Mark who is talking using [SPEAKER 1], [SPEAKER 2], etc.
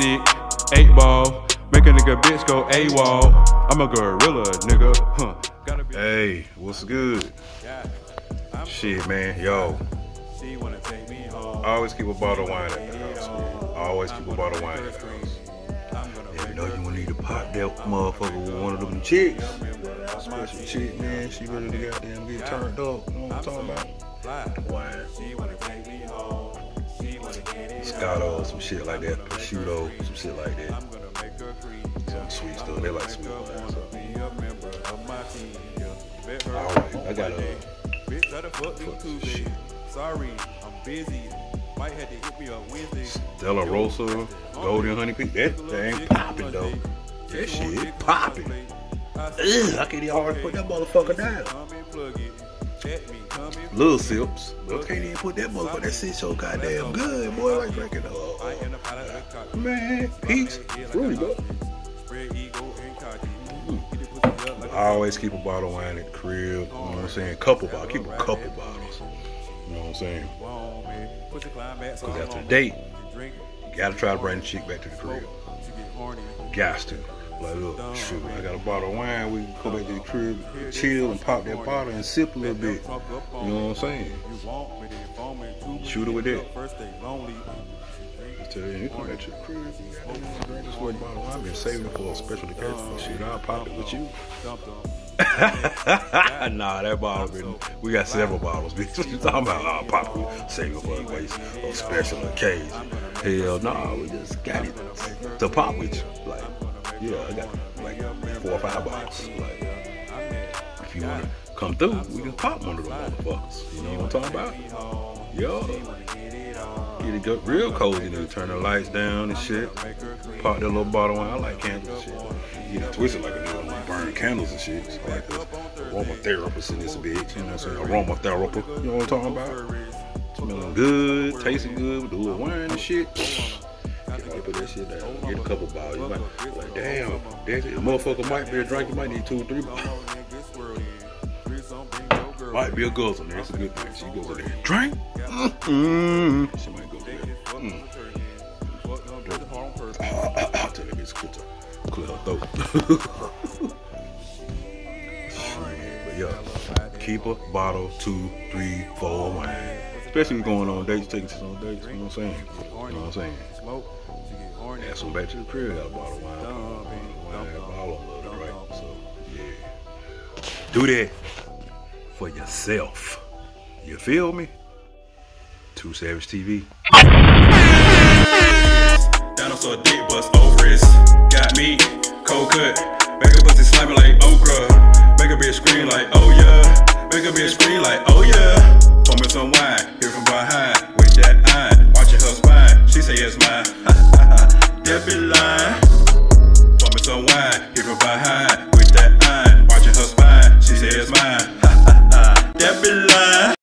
[SPEAKER 1] stick, 8 ball, make a nigga bitch go AWOL. I'm a gorilla, nigga. Huh.
[SPEAKER 2] Hey, what's good? Shit, man, yo. I always keep a bottle of wine at the house, man. I always keep a bottle of wine at the house. Yeah, you know you gonna need to pop that motherfucker with one of them chicks. Special chick, man. She ready to goddamn get turned up. You know what I'm talking about? Wine. Moscato, some shit like that. Prosciutto, some shit like that. Some sweet stuff. They like sweet wine. So. Alright, I got shit.
[SPEAKER 3] Sorry, I'm busy. Might have to hit me up Wednesday.
[SPEAKER 2] Stella Rosa, Golden Honey Peak. That thing popping though. That shit popping. Ugh, I can't even hardly put that motherfucker down. Little sips, but I can't even put that motherfucker. That shit so goddamn good, boy. Like drinking man, peach, fruity, bro. I always keep a bottle of wine at the crib. You know what I'm saying? Couple bottles. Keep a couple bottles. You know what I'm saying? Because after the date, you gotta try to bring the chick back to the crib. Got to. Like, look, shoot, I got a bottle of wine. We can go back to the crib, chill, and pop that bottle and sip a little bit. You know what I'm saying? Shoot it with that. Just tell you, come back to the crib. Drink this one bottle. I've been saving it for a special occasion. Shit, I'll pop it with you. Nah, that bottle, we got several bottles, bitch. What you talking about? I'll pop it, save it for a place, a special occasion. Hell nah, we just got it to pop with you. Like, yeah, I got like 4 or 5 bottles. Like, if you wanna come through, we can pop one of them motherfuckers. You know what I'm talking about? Yo, get it real cozy, then turn the lights down and shit. Pop that little bottle of wine. I like candles and shit. Get it twisted like a nigga, burn candles and shit. So I like this aromatherapist in this bitch. You know what I'm saying? Aromatherapist. You know what I'm talking about? Smelling good, tasting good with the little wine and shit. Get put that shit down. Get a couple bottles. You might like, damn, that's it. A motherfucker might be a drink. You might need 2 or 3 bottles. Might be a guzzle. That's a good thing. She goes in there. Drink. She might go there. I'll tell that bitch clear her throat. But yeah, keep a bottle, 2, 3, 4 wine. Especially if you're going on dates, taking some dates. You know what I'm saying? You know what I'm saying? Add some back to the crib, got a bottle of wine. Bottle of love, right? So, yeah. Do that for yourself. You feel me? Too Savage TV.
[SPEAKER 4] Down on so dick bust over it. Got me, cold cut. Make a pussy slimy like okra. Make a bitch scream like, oh yeah. Make a bitch scream like, oh yeah. Pour me some wine, here from behind. With that iron, watching her spine. She say it's mine. That be lying. Pour me some wine, here from behind. With that iron, watching her spine. She say it's mine. That be lying.